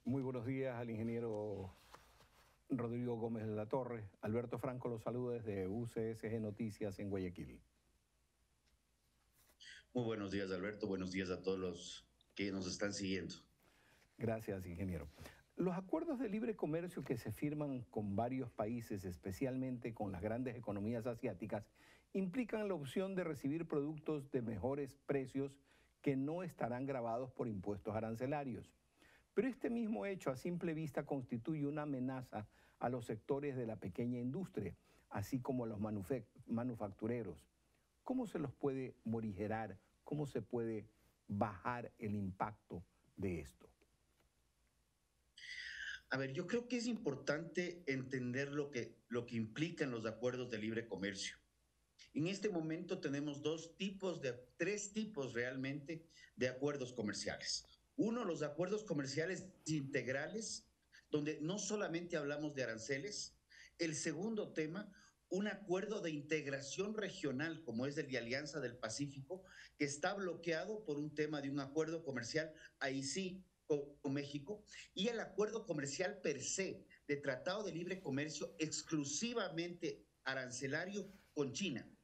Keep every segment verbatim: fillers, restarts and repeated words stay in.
Muy buenos días al ingeniero Rodrigo Gómez de la Torre. Alberto Franco los saluda desde U C S G Noticias en Guayaquil. Muy buenos días, Alberto. Buenos días a todos los que nos están siguiendo. Gracias, ingeniero. Los acuerdos de libre comercio que se firman con varios países, especialmente con las grandes economías asiáticas, implican la opción de recibir productos de mejores precios que no estarán gravados por impuestos arancelarios. Pero este mismo hecho a simple vista constituye una amenaza a los sectores de la pequeña industria, así como a los manufactureros. ¿Cómo se los puede morigerar? ¿Cómo se puede bajar el impacto de esto? A ver, yo creo que es importante entender lo que, lo que implican los acuerdos de libre comercio. En este momento tenemos dos tipos de, tres tipos realmente de acuerdos comerciales. Uno, los acuerdos comerciales integrales, donde no solamente hablamos de aranceles. El segundo tema, un acuerdo de integración regional, como es el de Alianza del Pacífico, que está bloqueado por un tema de un acuerdo comercial, ahí sí, con, con México, y el acuerdo comercial per se, de Tratado de Libre Comercio exclusivamente arancelario con China.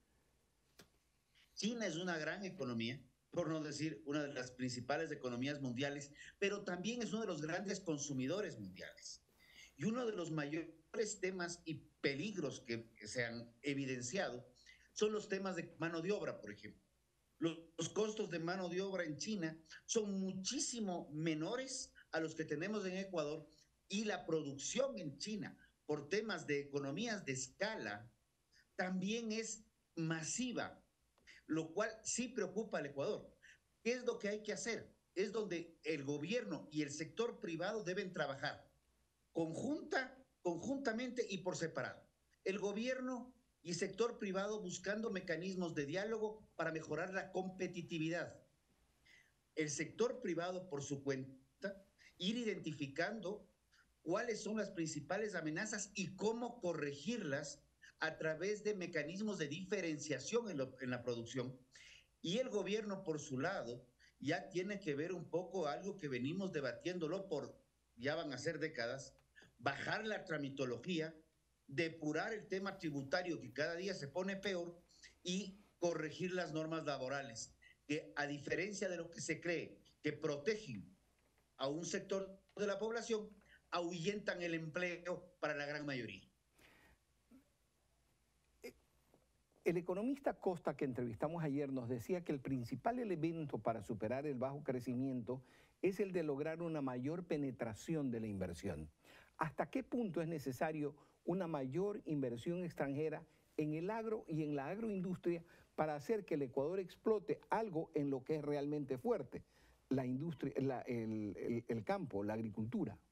China es una gran economía, por no decir una de las principales economías mundiales, pero también es uno de los grandes consumidores mundiales. Y uno de los mayores temas y peligros que se han evidenciado son los temas de mano de obra, por ejemplo. Los costos de mano de obra en China son muchísimo menores a los que tenemos en Ecuador, y la producción en China, por temas de economías de escala, también es masiva, lo cual sí preocupa al Ecuador. ¿Qué es lo que hay que hacer? Es donde el gobierno y el sector privado deben trabajar conjunta, conjuntamente y por separado. El gobierno y sector privado buscando mecanismos de diálogo para mejorar la competitividad. El sector privado, por su cuenta, ir identificando cuáles son las principales amenazas y cómo corregirlas a través de mecanismos de diferenciación en, lo, en la producción. Y el gobierno, por su lado, ya tiene que ver un poco algo que venimos debatiéndolo por, ya van a ser décadas, bajar la tramitología, depurar el tema tributario que cada día se pone peor y corregir las normas laborales, que a diferencia de lo que se cree, que protegen a un sector de la población, ahuyentan el empleo para la gran mayoría. El economista Costa, que entrevistamos ayer, nos decía que el principal elemento para superar el bajo crecimiento es el de lograr una mayor penetración de la inversión. ¿Hasta qué punto es necesario una mayor inversión extranjera en el agro y en la agroindustria para hacer que el Ecuador explote algo en lo que es realmente fuerte, la industria, la, el, el, el campo, la agricultura?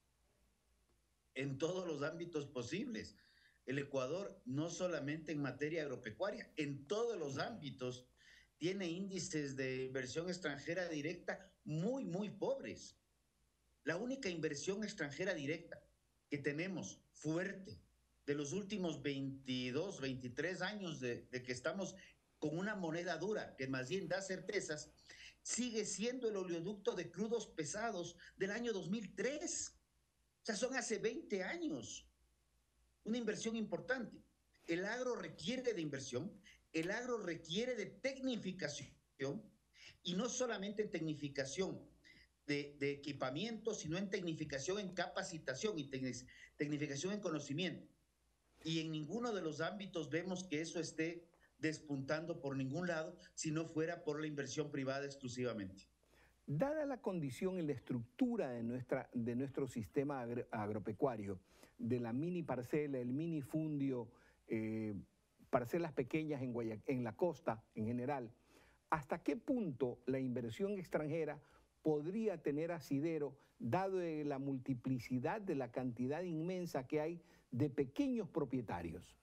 En todos los ámbitos posibles. El Ecuador, no solamente en materia agropecuaria, en todos los ámbitos, tiene índices de inversión extranjera directa muy, muy pobres. La única inversión extranjera directa que tenemos fuerte de los últimos veintidós, veintitrés años de, de que estamos con una moneda dura que más bien da certezas, sigue siendo el oleoducto de crudos pesados del año dos mil tres. O sea, son hace veinte años. Una inversión importante. El agro requiere de inversión, el agro requiere de tecnificación, y no solamente en tecnificación de, de equipamiento, sino en tecnificación en capacitación y tecnic, tecnificación en conocimiento. Y en ninguno de los ámbitos vemos que eso esté despuntando por ningún lado, si no fuera por la inversión privada exclusivamente. Dada la condición y la estructura de, nuestra, de nuestro sistema agro, agropecuario, de la mini parcela, el minifundio, eh, parcelas pequeñas en, Guayaquil, en la costa en general, ¿hasta qué punto la inversión extranjera podría tener asidero, dado la multiplicidad de la cantidad inmensa que hay de pequeños propietarios?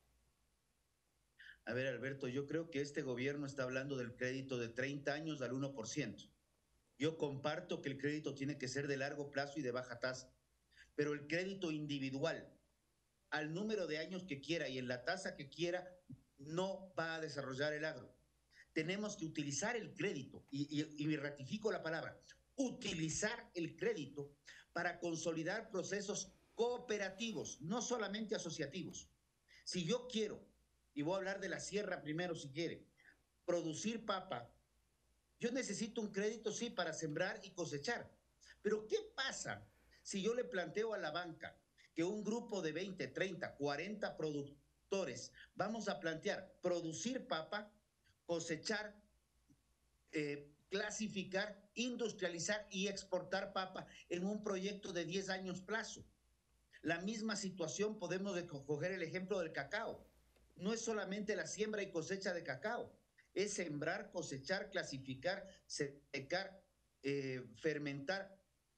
A ver, Alberto, yo creo que este gobierno está hablando del crédito de treinta años al uno por ciento. Yo comparto que el crédito tiene que ser de largo plazo y de baja tasa, pero el crédito individual, al número de años que quiera y en la tasa que quiera, no va a desarrollar el agro. Tenemos que utilizar el crédito, y, y, y ratifico la palabra, utilizar el crédito para consolidar procesos cooperativos, no solamente asociativos. Si yo quiero, y voy a hablar de la sierra primero si quiere, producir papa, yo necesito un crédito, sí, para sembrar y cosechar. Pero ¿qué pasa si yo le planteo a la banca que un grupo de veinte, treinta, cuarenta productores vamos a plantear producir papa, cosechar, eh, clasificar, industrializar y exportar papa en un proyecto de diez años plazo? La misma situación podemos coger el ejemplo del cacao. No es solamente la siembra y cosecha de cacao, es sembrar, cosechar, clasificar, secar, eh, fermentar,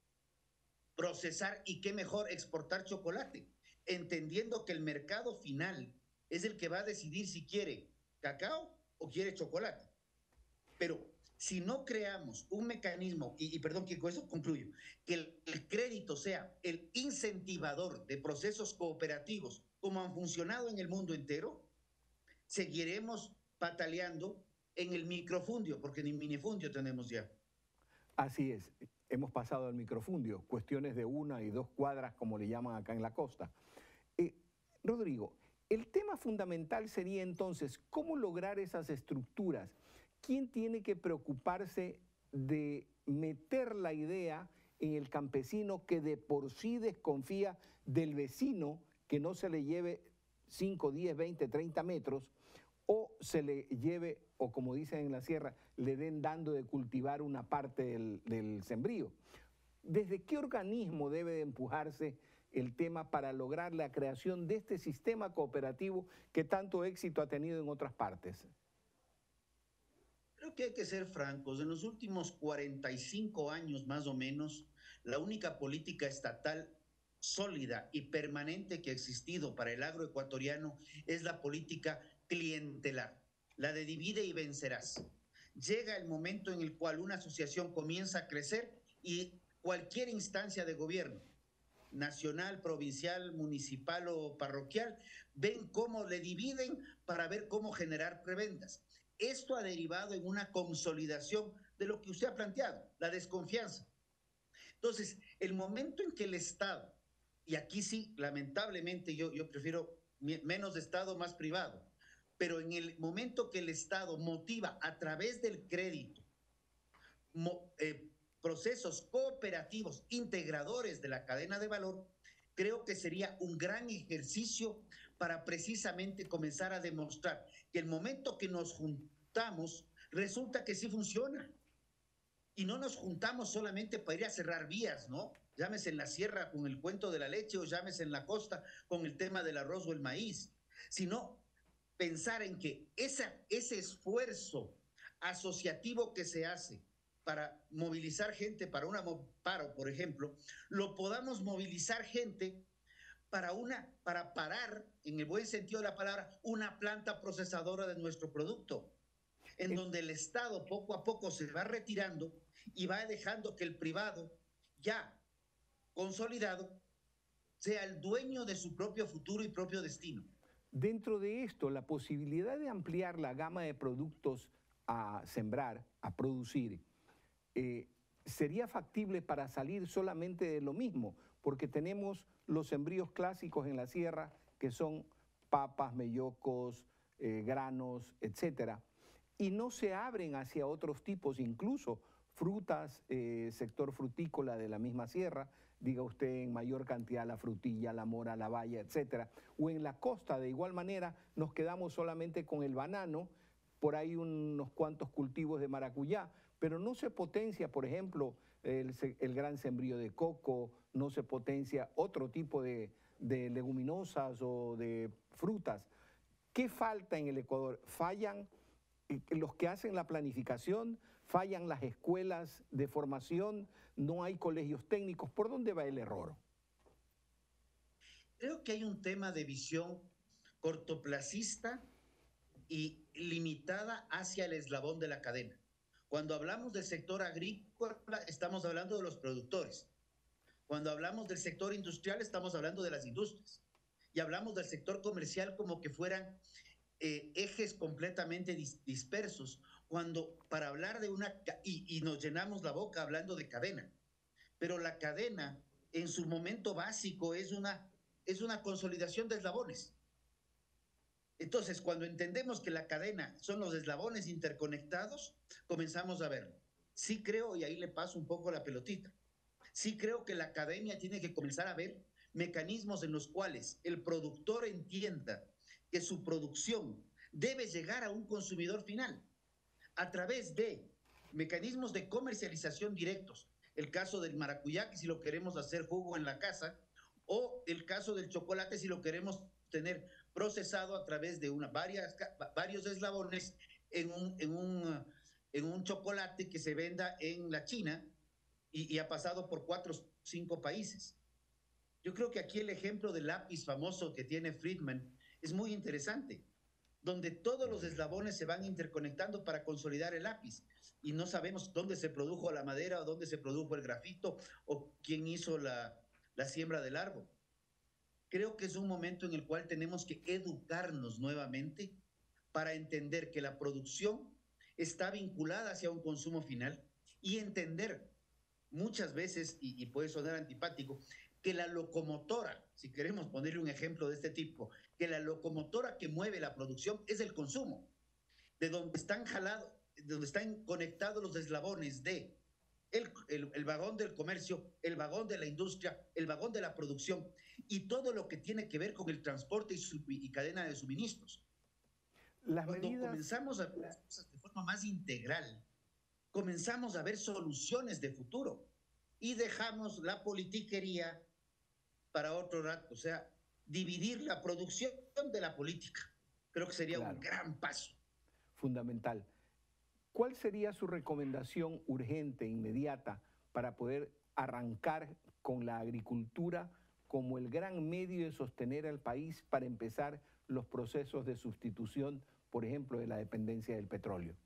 procesar y qué mejor exportar chocolate, entendiendo que el mercado final es el que va a decidir si quiere cacao o quiere chocolate. Pero si no creamos un mecanismo, y, y perdón que con eso concluyo, que el, el crédito sea el incentivador de procesos cooperativos como han funcionado en el mundo entero, seguiremos pataleando en el microfundio, porque ni minifundio tenemos ya. Así es, hemos pasado al microfundio, cuestiones de una y dos cuadras, como le llaman acá en la costa. Eh, Rodrigo, el tema fundamental sería entonces cómo lograr esas estructuras. ¿Quién tiene que preocuparse de meter la idea en el campesino que de por sí desconfía del vecino que no se le lleve cinco, diez, veinte, treinta metros o se le lleve, o como dicen en la sierra, le den dando de cultivar una parte del, del sembrío? ¿Desde qué organismo debe de empujarse el tema para lograr la creación de este sistema cooperativo que tanto éxito ha tenido en otras partes? Creo que hay que ser francos. En los últimos cuarenta y cinco años más o menos, la única política estatal sólida y permanente que ha existido para el agroecuatoriano es la política clientelar, la de divide y vencerás. Llega el momento en el cual una asociación comienza a crecer y cualquier instancia de gobierno, nacional, provincial, municipal o parroquial, ven cómo le dividen para ver cómo generar prebendas. Esto ha derivado en una consolidación de lo que usted ha planteado, la desconfianza. Entonces, el momento en que el Estado, y aquí sí, lamentablemente yo, yo prefiero menos Estado, más privado, pero en el momento que el Estado motiva a través del crédito mo, eh, procesos cooperativos integradores de la cadena de valor, creo que sería un gran ejercicio para precisamente comenzar a demostrar que el momento que nos juntamos, resulta que sí funciona. Y no nos juntamos solamente para ir a cerrar vías, ¿no? Llámese en la sierra con el cuento de la leche o llámese en la costa con el tema del arroz o el maíz, sino pensar en que esa, ese esfuerzo asociativo que se hace para movilizar gente para un paro, por ejemplo, lo podamos movilizar gente para, una, para parar, en el buen sentido de la palabra, una planta procesadora de nuestro producto, en donde el Estado poco a poco se va retirando y va dejando que el privado, ya consolidado, sea el dueño de su propio futuro y propio destino. Dentro de esto, la posibilidad de ampliar la gama de productos a sembrar, a producir, eh, sería factible para salir solamente de lo mismo, porque tenemos los sembríos clásicos en la sierra, que son papas, mellocos, eh, granos, etcétera, y no se abren hacia otros tipos, incluso frutas, eh, sector frutícola de la misma sierra, diga usted en mayor cantidad la frutilla, la mora, la baya, etcétera, o en la costa de igual manera nos quedamos solamente con el banano, por ahí unos cuantos cultivos de maracuyá, pero no se potencia, por ejemplo, el, el gran sembrío de coco, no se potencia otro tipo de, de leguminosas o de frutas. ¿Qué falta en el Ecuador? ¿Fallan los que hacen la planificación? ¿Fallan las escuelas de formación? ¿No hay colegios técnicos? ¿Por dónde va el error? Creo que hay un tema de visión cortoplacista y limitada hacia el eslabón de la cadena. Cuando hablamos del sector agrícola, estamos hablando de los productores. Cuando hablamos del sector industrial, estamos hablando de las industrias. Y hablamos del sector comercial como que fueran eh, ejes completamente dis dispersos, cuando para hablar de una... Y, y nos llenamos la boca hablando de cadena. Pero la cadena en su momento básico es una, es una consolidación de eslabones. Entonces, cuando entendemos que la cadena son los eslabones interconectados, comenzamos a verlo. Sí creo, y ahí le paso un poco la pelotita, sí creo que la academia tiene que comenzar a ver mecanismos en los cuales el productor entienda que su producción debe llegar a un consumidor final a través de mecanismos de comercialización directos. El caso del maracuyá, que si lo queremos hacer jugo en la casa, o el caso del chocolate, si lo queremos tener procesado a través de una, varias, varios eslabones en un, en, un, en un chocolate que se venda en la China y, y ha pasado por cuatro o cinco países. Yo creo que aquí el ejemplo del lápiz famoso que tiene Friedman es muy interesante, donde todos los eslabones se van interconectando para consolidar el lápiz y no sabemos dónde se produjo la madera o dónde se produjo el grafito o quién hizo la, la siembra del árbol. Creo que es un momento en el cual tenemos que educarnos nuevamente para entender que la producción está vinculada hacia un consumo final y entender muchas veces, y, y puede sonar antipático, que la locomotora, si queremos ponerle un ejemplo de este tipo, que la locomotora que mueve la producción es el consumo, de donde están jalados, de donde están conectados los eslabones de el, el, el vagón del comercio, el vagón de la industria, el vagón de la producción y todo lo que tiene que ver con el transporte y, su, y cadena de suministros. Las Cuando medidas... comenzamos a ver las cosas de forma más integral, comenzamos a ver soluciones de futuro y dejamos la politiquería para otro rato, o sea, dividir la producción de la política. Creo que sería claro, un gran paso. Fundamental. ¿Cuál sería su recomendación urgente, inmediata, para poder arrancar con la agricultura como el gran medio de sostener al país para empezar los procesos de sustitución, por ejemplo, de la dependencia del petróleo?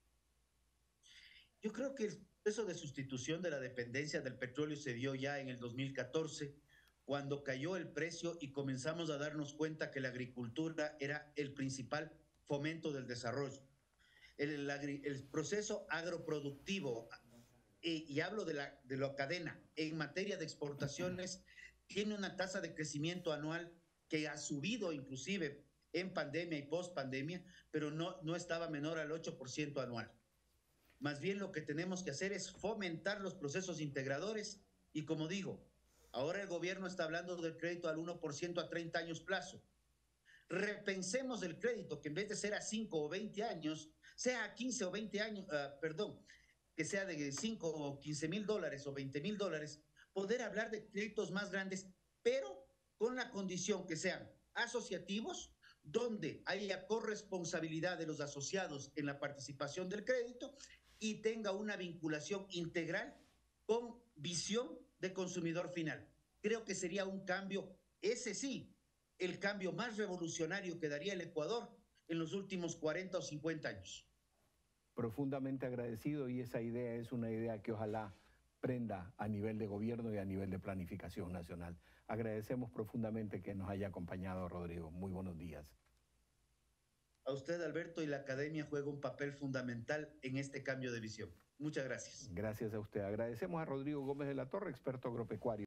Yo creo que el proceso de sustitución de la dependencia del petróleo se dio ya en el dos mil catorce, cuando cayó el precio y comenzamos a darnos cuenta que la agricultura era el principal fomento del desarrollo. El, el, el proceso agroproductivo, y, y hablo de la, de la cadena, en materia de exportaciones, tiene una tasa de crecimiento anual que ha subido inclusive en pandemia y post-pandemia, pero no, no estaba menor al ocho por ciento anual. Más bien lo que tenemos que hacer es fomentar los procesos integradores y, como digo, ahora el gobierno está hablando del crédito al uno por ciento a treinta años plazo. Repensemos el crédito, que en vez de ser a cinco o veinte años, sea a quince o veinte años, uh, perdón, que sea de cinco o quince mil dólares o veinte mil dólares, poder hablar de créditos más grandes, pero con la condición que sean asociativos, donde haya corresponsabilidad de los asociados en la participación del crédito y tenga una vinculación integral con visión de consumidor final. Creo que sería un cambio, ese sí, el cambio más revolucionario que daría el Ecuador en los últimos cuarenta o cincuenta años. Profundamente agradecido, y esa idea es una idea que ojalá prenda a nivel de gobierno y a nivel de planificación nacional. Agradecemos profundamente que nos haya acompañado, Rodrigo. Muy buenos días. A usted, Alberto, y la academia juega un papel fundamental en este cambio de visión. Muchas gracias. Gracias a usted. Agradecemos a Rodrigo Gómez de la Torre, experto agropecuario.